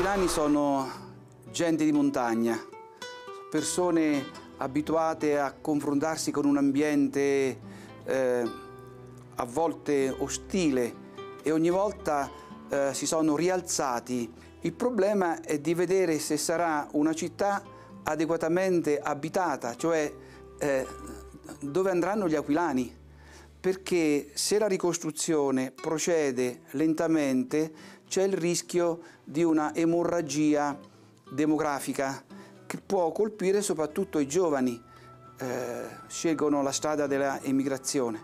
aquilani sono gente di montagna, persone abituate a confrontarsi con un ambiente a volte ostile e ogni volta si sono rialzati. Il problema è di vedere se sarà una città adeguatamente abitata, cioè dove andranno gli aquilani. Perché se la ricostruzione procede lentamente c'è il rischio di una emorragia demografica che può colpire soprattutto i giovani, scelgono la strada della emigrazione.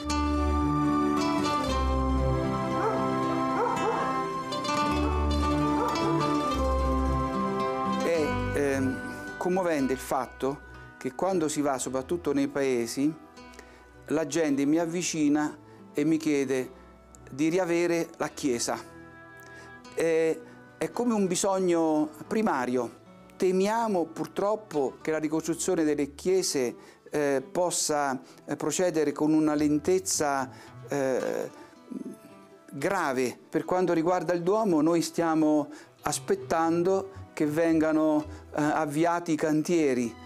È commovente il fatto che quando si va soprattutto nei paesi la gente mi avvicina e mi chiede di riavere la chiesa. È come un bisogno primario. Temiamo purtroppo che la ricostruzione delle chiese possa procedere con una lentezza grave. Per quanto riguarda il Duomo, noi stiamo aspettando che vengano avviati i cantieri.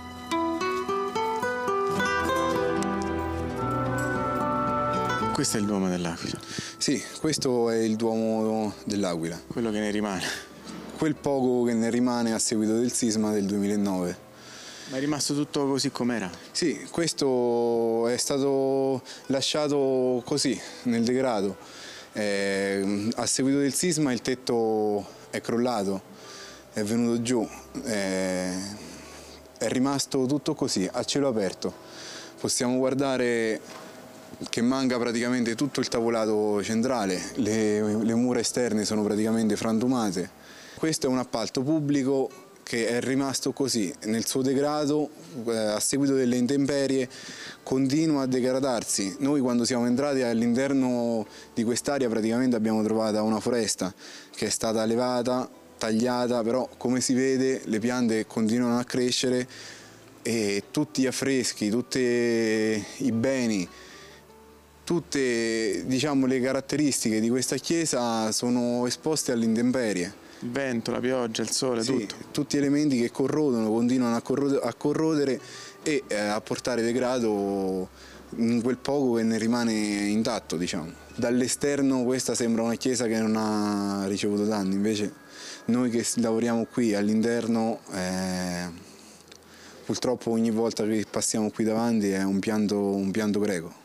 Questo è il Duomo dell'Aquila? Sì, questo è il Duomo dell'Aquila. Quello che ne rimane? Quel poco che ne rimane a seguito del sisma del 2009. Ma è rimasto tutto così com'era? Sì, questo è stato lasciato così, nel degrado. A seguito del sisma il tetto è crollato, è venuto giù, è rimasto tutto così, a cielo aperto. Possiamo guardare che manca praticamente tutto il tavolato centrale, le mura esterne sono praticamente frantumate. Questo è un appalto pubblico che è rimasto così, nel suo degrado, a seguito delle intemperie, continua a degradarsi. Noi quando siamo entrati all'interno di quest'area praticamente abbiamo trovato una foresta che è stata levata, tagliata, però come si vede le piante continuano a crescere e tutti gli affreschi, tutti i beni, tutte, diciamo, le caratteristiche di questa chiesa sono esposte alle intemperie. Il vento, la pioggia, il sole, sì, tutto. Tutti elementi che corrodono, continuano a corrodere e a portare degrado in quel poco che ne rimane intatto, diciamo. Dall'esterno questa sembra una chiesa che non ha ricevuto danni, invece noi che lavoriamo qui all'interno purtroppo ogni volta che passiamo qui davanti è un pianto greco.